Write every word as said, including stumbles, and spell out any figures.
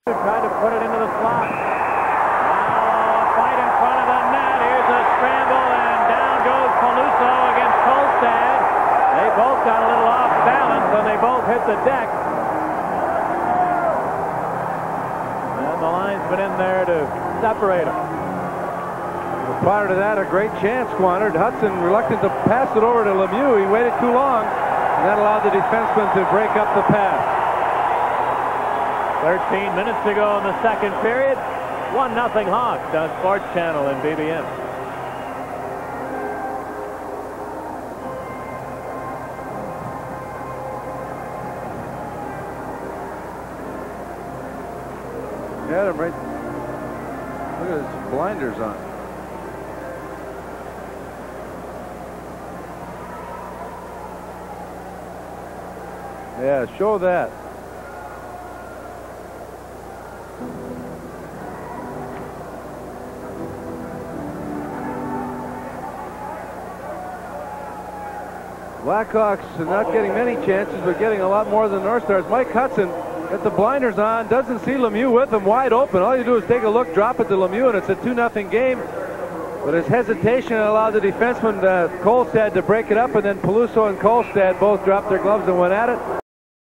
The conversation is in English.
Tried to put it into the slot. Now a fight in front of the net. Here's a scramble, and down goes Peluso against Kolstad. They both got a little off balance, and they both hit the deck. And the linesman in there to separate them. Prior to that, a great chance squandered. Hudson reluctant to pass it over to Lemieux. He waited too long, and that allowed the defenseman to break up the pass. thirteen minutes to go in the second period. one nothing Hawks on Sports Channel and B B M. Got him right. Look at his blinders on. Yeah, show that. Blackhawks are not getting many chances, but getting a lot more than North Stars. Mike Hudson got the blinders on, doesn't see Lemieux with him, wide open. All you do is take a look, drop it to Lemieux, and it's a two nothing game. But his hesitation allowed the defenseman, uh, Kolstad, to break it up, and then Peluso and Kolstad both dropped their gloves and went at it.